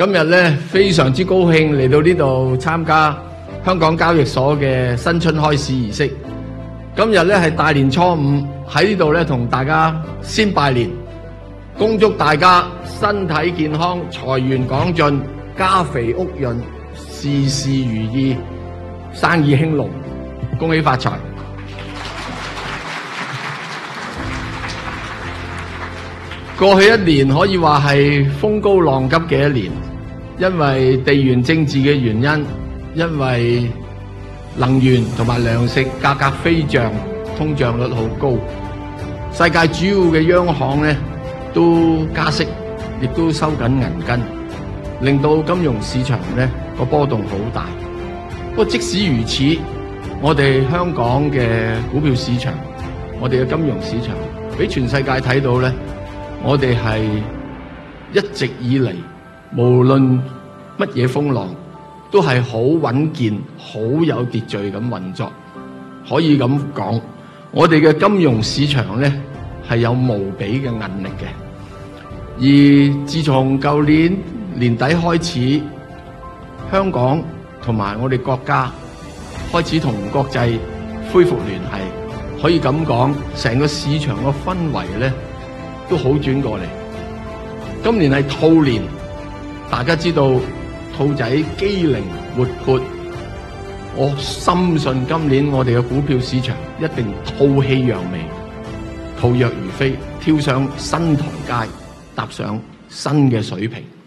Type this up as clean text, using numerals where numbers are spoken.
今日咧非常之高興嚟到呢度參加香港交易所嘅新春開市儀式。今日咧係大年初五，喺呢度咧同大家先拜年，恭祝大家身體健康、財源廣進、家肥屋潤、事事如意、生意興隆，恭喜發財！過去一年可以話係風高浪急嘅一年，因為地緣政治嘅原因，因為能源同埋糧食價格飛漲，通脹率好高。世界主要嘅央行咧都加息，亦都收緊銀根，令到金融市場咧個波動好大。不過即使如此，我哋香港嘅股票市場，我哋嘅金融市場，俾全世界睇到咧，我哋係一直以嚟，無論乜嘢風浪，都係好穩健、好有秩序咁運作。可以咁講，我哋嘅金融市場咧係有無比嘅韌力嘅。而自從舊年年底開始，香港同埋我哋國家開始同國際恢復聯繫，可以咁講，成個市場嘅氛圍咧都好轉過嚟。今年係兔年，大家知道兔仔機靈活潑，我深信今年我哋嘅股票市場一定吐氣揚眉，吐躍如飛，跳上新台階，踏上新嘅水平。